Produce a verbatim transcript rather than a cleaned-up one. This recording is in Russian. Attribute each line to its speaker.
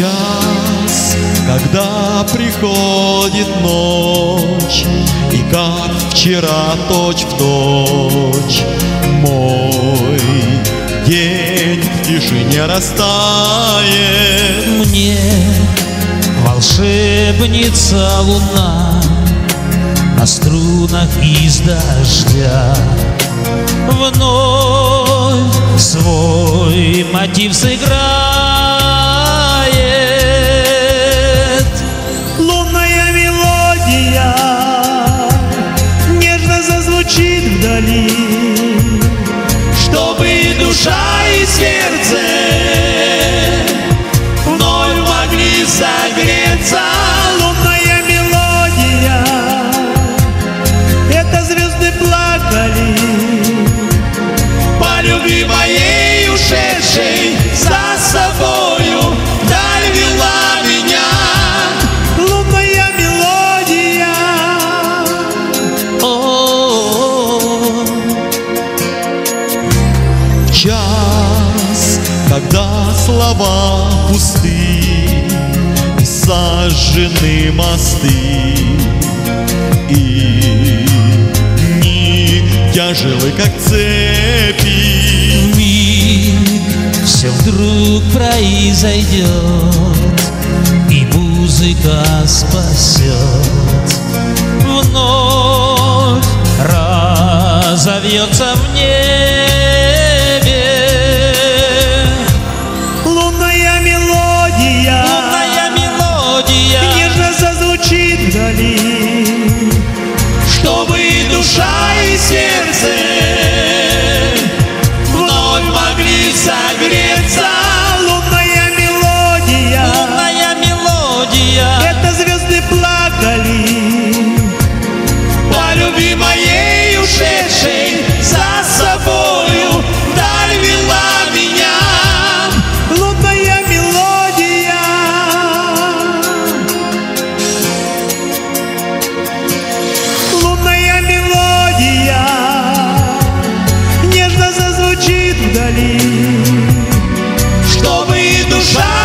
Speaker 1: час, когда приходит ночь, и как вчера точь-в-точь мой день в тишине растает.
Speaker 2: Мне волшебница луна на струнах из дождя вновь свой мотив сыграет.
Speaker 3: Лунная мелодия нежно зазвучит вдали,
Speaker 1: чтобы и душа, и сердце вновь могли согреться.
Speaker 3: лунная мелодия, это звезды плакали
Speaker 1: По любви моей ушедшей, за собою даль вела меня.
Speaker 3: лунная мелодия.
Speaker 2: О-о-о.
Speaker 1: Час, когда слова пусты и сожжены мосты, и дни тяжелы, как цепи.
Speaker 2: Миг все вдруг произойдет, и музыка спасет. Вновь разовьется в небе
Speaker 3: Лунная мелодия,
Speaker 2: лунная мелодия,
Speaker 3: нежно зазвучит вдали,
Speaker 1: Чтобы и душа, и сердце вновь могли согреться.
Speaker 3: лунная мелодия,
Speaker 2: лунная мелодия,
Speaker 3: это звезды плакали
Speaker 1: По любви моей ушедшей, за собою даль вела меня.
Speaker 3: лунная мелодия. Лунная мелодия нежно зазвучит вдали,
Speaker 1: Чтобы и душа,